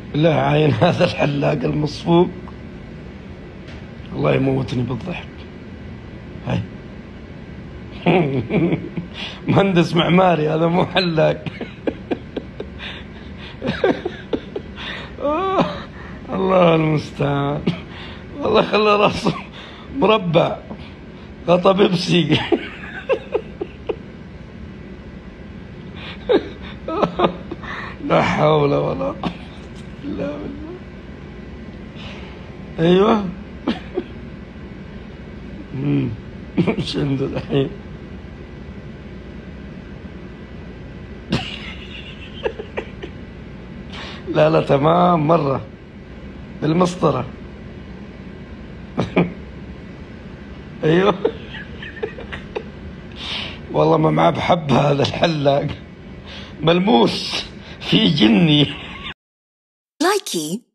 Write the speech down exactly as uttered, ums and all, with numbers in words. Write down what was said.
لا عين هذا الحلاق المصفوق الله يموتني بالضحك. هاي مهندس معماري هذا مو حلاق. الله المستعان. والله خلى راسه مربع غطى بيبسي. لا حول ولا قوة إلا بالله. أيوه. ايش عنده الحين؟ لا لا تمام مرة بالمسطرة. ايوه. والله ما معاه بحب هذا الحلاق ملموس في جني. لايكي